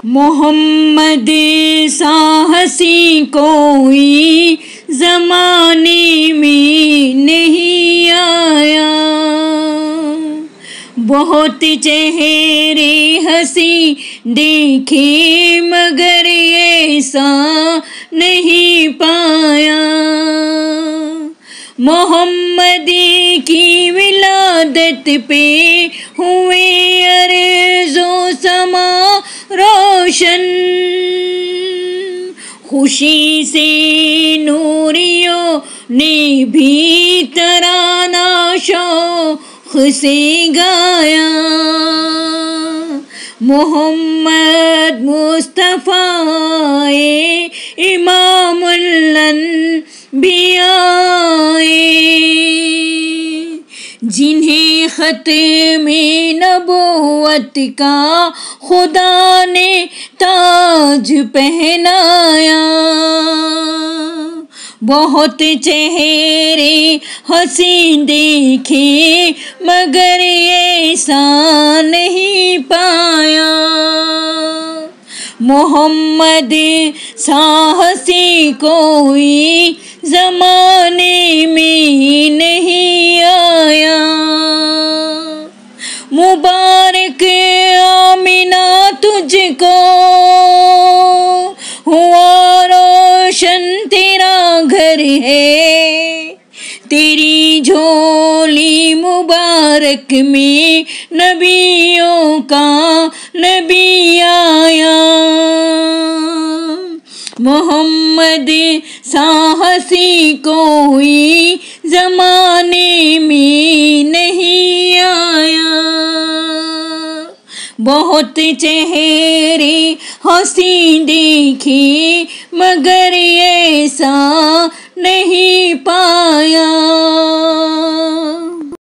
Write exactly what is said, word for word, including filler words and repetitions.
मोहम्मद साहसी कोई ज़माने में नहीं आया, बहुत चेहरे हंसी देखे मगर ऐसा नहीं पाया। मोहम्मद की विलादत पे हुए अर्ज़ो समा रोशन, खुशी से नूरियों ने भी तराना शौक़ से गाया। मोहम्मद मुस्तफ़ा ए इमामुल अंबिया, जिन्हें ख़त्मे नबूवत का खुदा ने ताज पहनाया। बहुत चेहरे हंसी देखे मगर ऐसा नहीं पाया। मोहम्मद साहसी कोई ज़माने में नहीं आया। मुबारक आमिना तुझको, हुआ रोशन तेरा घर है। तेरी झोली मुबारक में नबियों का नबी आया। मोहम्मद साहसी कोई ज़माने में नहीं आया। बहुत चेहरे हंसी देखे मगर ऐसा नहीं पाया।